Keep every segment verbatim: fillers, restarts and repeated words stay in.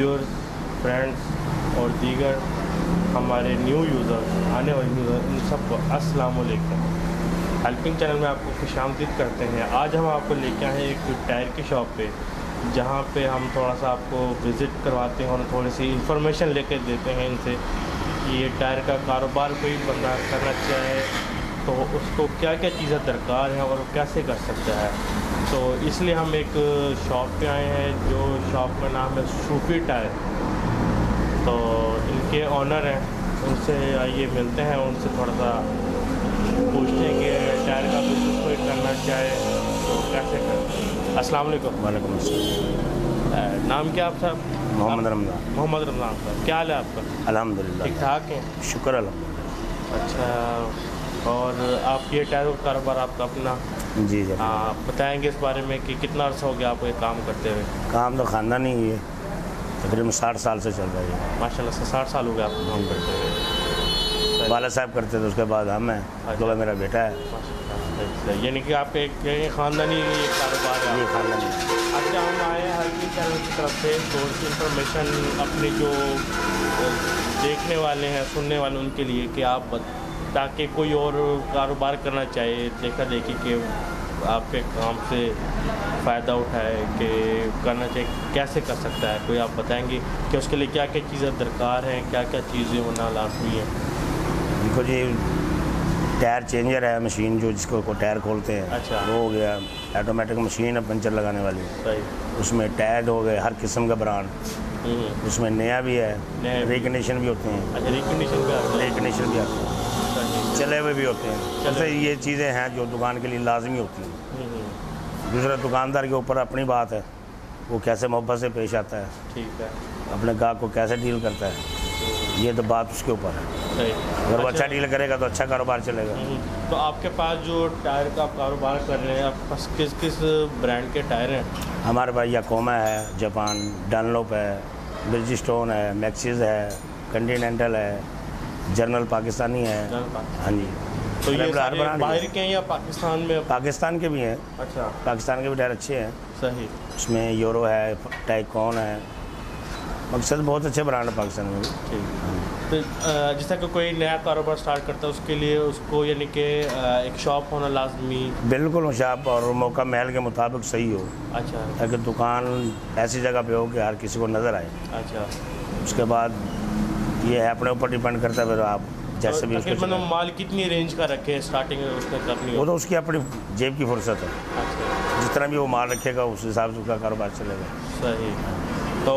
Viewers, friends और दीगर हमारे न्यू यूज़र्स, आने वाले यूज़र, इन सबको अस्सलाम वालेकुम। हेल्पिंग चैनल में आपको खुशामदीद करते हैं। आज हम आपको लेके आए हैं एक टायर की शॉप पे, जहाँ पे हम थोड़ा सा आपको विज़िट करवाते हैं और थोड़ी सी इंफॉर्मेशन लेके देते हैं इनसे कि ये टायर का कारोबार कोई बंदा करना चाहे तो उसको क्या क्या चीज़ें दरकार हैं और कैसे कर सकता है। तो इसलिए हम एक शॉप पे आए हैं, जो शॉप का नाम है सूफी टायर। तो इनके ऑनर हैं, उनसे आइए मिलते हैं, उनसे थोड़ा सा पूछते हैं कि टायर का बिजनेस कोई करना चाहे तो कैसे कर। अस्सलाम वालेकुम। वालेकुम अस्सलाम। नाम क्या आप साहब? मोहम्मद रमज़ान। मोहम्मद रमज़ान साहब, क्या हाल है आपका? अल्हम्दुलिल्लाह ठीक ठाक है, शुक्र अल्हम्दुलिल्लाह। अच्छा, और आप ये टायर का कारोबार आपका अपना? जी जी। हाँ, बताएंगे इस बारे में कि कितना अर्सा हो गया आपको ये काम करते हुए? काम तो ख़ानदानी ही है, तकरीबन साठ साल से चल रहा है। माशाल्लाह से साठ साल हो गए आपको काम करते हुए। वाला साहब करते थे, उसके बाद हम हैं, तो मेरा बेटा है। माशाल्लाह, यानी कि आपके एक ख़ानदानी ये कारोबार है? ये ख़ानदानी। अच्छा, हम आए हैं हेल्पिंग चैनल की तरफ से थोड़ी सी इंफॉर्मेशन अपने जो देखने वाले हैं, सुनने वाले उनके लिए कि आप ताकि कोई और कारोबार करना चाहे, देखा देखी कि आपके काम से फ़ायदा उठाए कि करना चाहिए, कैसे कर सकता है कोई, आप बताएंगे कि उसके लिए क्या क्या चीज़ें दरकार हैं, क्या क्या चीज़ें होना लाजमी है? देखो जी, टायर चेंजर है, मशीन जो जिसको को टायर खोलते हैं। अच्छा। वो हो गया। ऑटोमेटिक मशीन है पंचर लगाने वाली। सही। उसमें टायर हो गए हर किस्म का ब्रांड, उसमें नया भी है, रिकंडीशन भी होते हैं। अच्छा, रिकंडीशन भी आते हैं? रिकंडीशन भी आते हैं, चले हुए भी होते हैं। जैसे ये चीज़ें हैं जो दुकान के लिए लाजमी होती हैं। दूसरा दुकानदार के ऊपर अपनी बात है, वो कैसे मोहब्बत से पेश आता है, ठीक है, अपने गाहक को कैसे डील करता है, ये तो बात उसके ऊपर है। सही। अगर वो अच्छा डील करेगा तो अच्छा कारोबार चलेगा। तो आपके पास जो टायर का आप कारोबार कर रहे हैं, आपके पास किस किस ब्रांड के टायर हैं? हमारे पास याकोमा है, जापान, डनलोप है, ब्रिजस्टोन है, मैक्सिस है, कॉन्टिनेंटल है, जर्नल पाकिस्तानी है। हाँ जी। तो ये सारे बाहर के हैं या पाकिस्तान में? पाकिस्तान के भी हैं। अच्छा, पाकिस्तान के भी टायर अच्छे हैं। सही। उसमें यूरो है, टाइकॉन है, मकसद बहुत अच्छे ब्रांड है पाकिस्तान में भी। ठीक। तो जैसा कि कोई नया कारोबार स्टार्ट करता है, उसके लिए उसको यानी कि एक शॉप होना लाजमी? बिल्कुल, शॉप और मौका महल के मुताबिक सही हो। अच्छा। ताकि दुकान ऐसी जगह पे हो कि हर किसी को नज़र आए। अच्छा। उसके बाद ये है अपने ऊपर डिपेंड करता है, फिर आप जैसे भी उसको मतलब माल कितनी रेंज का रखे स्टार्टिंग में उसने करनी? वो तो उसकी अपनी जेब की फुर्सत है। अच्छा। जिस तरह भी वो माल रखेगा उस हिसाब से उसका कारोबार चलेगा। सही। तो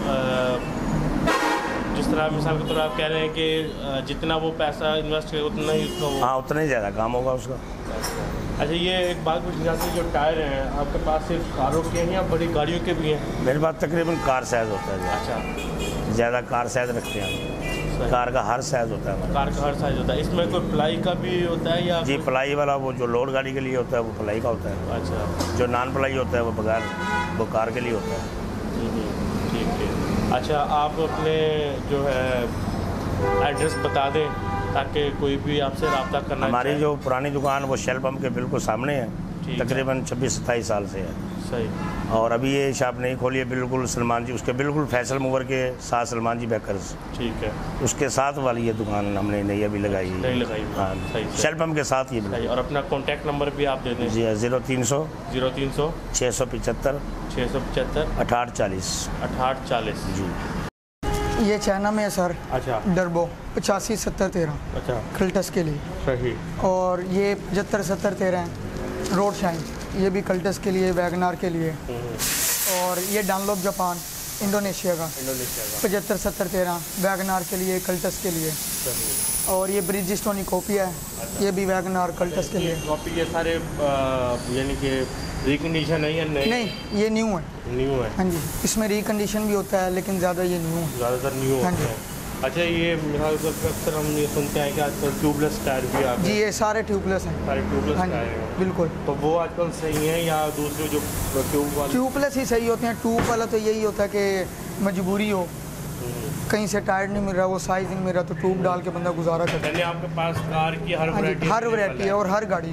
जिस तरह मिसाल के तौर आप कह रहे हैं कि जितना वो पैसा इन्वेस्ट करेगा उतना ही उसका वो, हाँ उतना ही ज़्यादा काम होगा उसका। अच्छा, ये एक बात पूछनी चाहती है, जो टायर हैं आपके पास सिर्फ कारों के हैं या बड़ी गाड़ियों के भी हैं? मेरे पास तकरीबन कार साइज़ होता है। अच्छा। ज़्यादा कार साइज़ रखते हैं। कार का हर साइज़ होता है। कार का हर साइज़ होता है। इसमें कोई प्लाई का भी होता है या? जी, प्लाई वाला वो जो लोड गाड़ी के लिए होता है वो प्लाई का होता है। अच्छा। जो नॉन प्लाई होता है वो बगैर वो कार के लिए होता है। ठीक है। अच्छा, आप अपने जो है एड्रेस बता दें ताकि कोई भी आपसे रब्ता करना। हमारी जो पुरानी दुकान वो शेल पंप के बिल्कुल सामने है, तकरीबन छब्बीस सत्ताईस साल से है। सही। और अभी ये शॉप नहीं खोली है, बिल्कुल सलमान जी उसके बिल्कुल फैसल मूवर के साथ, सलमान जी बेकर्स। ठीक है। उसके साथ वाली ये दुकान हमने नई अभी लगाई है। नई लगाई। हाँ, शेल पंप के साथ ये भी। और अपना कॉन्टैक्ट नंबर भी आप दे दें। जी, जीरो तीन सौ जीरो तीन सौ छः सौ पचहत्तर छः सौ पचहत्तर अठाठ चालीस अठाठ चालीस। जी। ये चाइना में है सर। अच्छा। डरबो पचासी सत्तर तेरह। अच्छा। कल्टस के लिए। सही। और ये पचहत्तर सत्तर तेरह है रोड शाइन, ये भी कल्टस के लिए, वैगनार के लिए। और ये डनलोप जापान, इंडोनेशिया का। इंडोनेशिया का पचहत्तर सत्तर तेरह वैगनार के लिए, कल्टस के लिए। सही। और ये ब्रिजस्टोन कॉपी है। अच्छा। ये भी वैगनार कल्टस के लिए। कॉपी ये सारे यानी कि रिकंडीशन है या नहीं? नहीं, ये न्यू है। न्यू है। हाँ जी, इसमें रिकंडीशन भी होता है लेकिन ज़्यादा ये न्यू है। ज़्यादातर न्यू होता है। अच्छा, ये मिसाल के अक्सर हम ये सुनते हैं कि आजकल ट्यूबलेस टायर भी आ गए। जी, ये सारे ट्यूबलेस हैं। सारे ट्यूबलेस टायर हैं। बिल्कुल। तो वो आजकल सही हैं या दूसरे जो ट्यूब वाले? ट्यूबलेस ही सही होते हैं। ट्यूब वाला तो यही होता है कि मजबूरी हो, कहीं से टायर नहीं मिल रहा, वो साइज़ नहीं मिल रहा, तो ट्यूब डाल के बंदा गुजारा करता है। आपके पास कार की हर वैरायटी? हर वैरायटी है और हर गाड़ी की।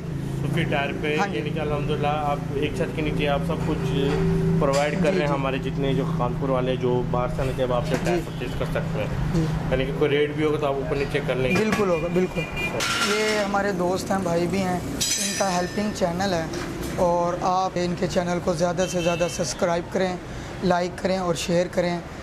सूफी टायर पे, हाँ जी। यानी कि अल्हम्दुलिल्लाह आप एक छत के नीचे आप सब कुछ प्रोवाइड कर जी, रहे हैं। जी। हमारे जितने जो कानपुर वाले जो बाहर से आने के बाद आपसे टायर जी। परचेज कर सकते हैं, जी यानी कि कोई रेट भी होगा तो आप ऊपर नीचे कर लेंगे। बिल्कुल होगा, बिल्कुल। ये हमारे दोस्त हैं, भाई भी हैं, इनका हेल्पिंग चैनल है और आप इनके चैनल को ज़्यादा से ज़्यादा सब्सक्राइब करें, लाइक करें और शेयर करें